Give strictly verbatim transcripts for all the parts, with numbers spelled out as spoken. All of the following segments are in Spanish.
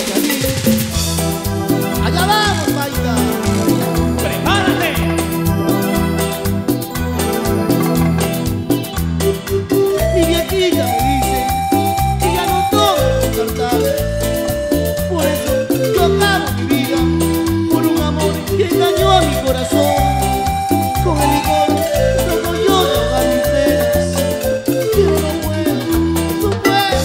Allá vamos, Maita. ¡Prepárate! Mi viejita me dice que ya no tomo cantar. Por eso yo acabo mi vida por un amor que engañó a mi corazón. Con el licor trato yo de ahogar mis penas, pero no puedo, no puedo.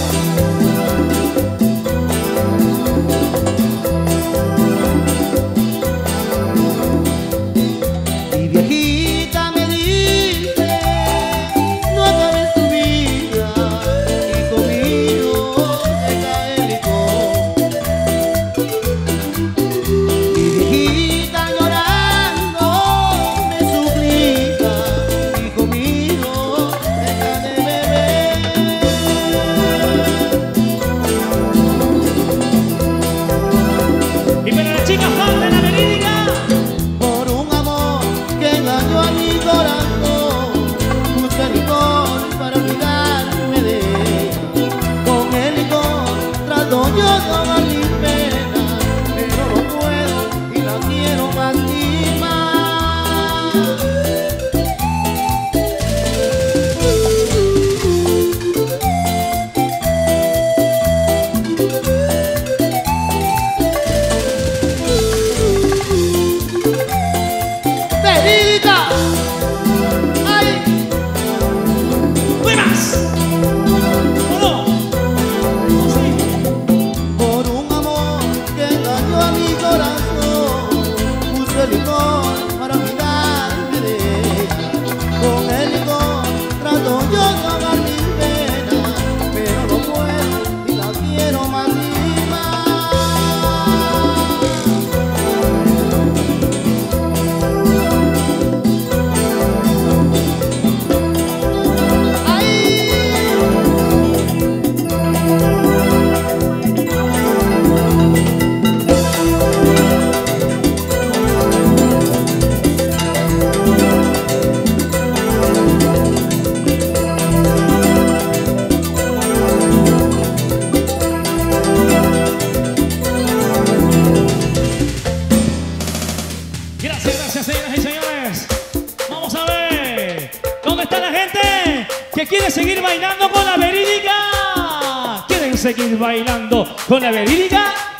Mi viejita me dice, no acabes tu vida, hijo mío, deja el licor. Mi viejita llorando me suplica, hijo mío, deja de beber. Y para las chicas falta la verídica. Por un amor que engañó a mi corazón, busca licor para olvidarme de ella. Con el licor trato yo de ahogar mis penas, pero no puedo y la quiero más y más. ¡Verídica! ¡Ay! ¡Muy más! ¡Uno! ¡Sí! Por un amor que engañó a mi corazón, puse licor para olvidarme de ella. Con el licor trato yo de ahogar mis penas, pero no puedo y la quiero más y más. ¡Ay! Gracias, gracias, señoras y señores. Vamos a ver. ¿Dónde está la gente que quiere seguir bailando con la verídica? ¿Quieren seguir bailando con la verídica?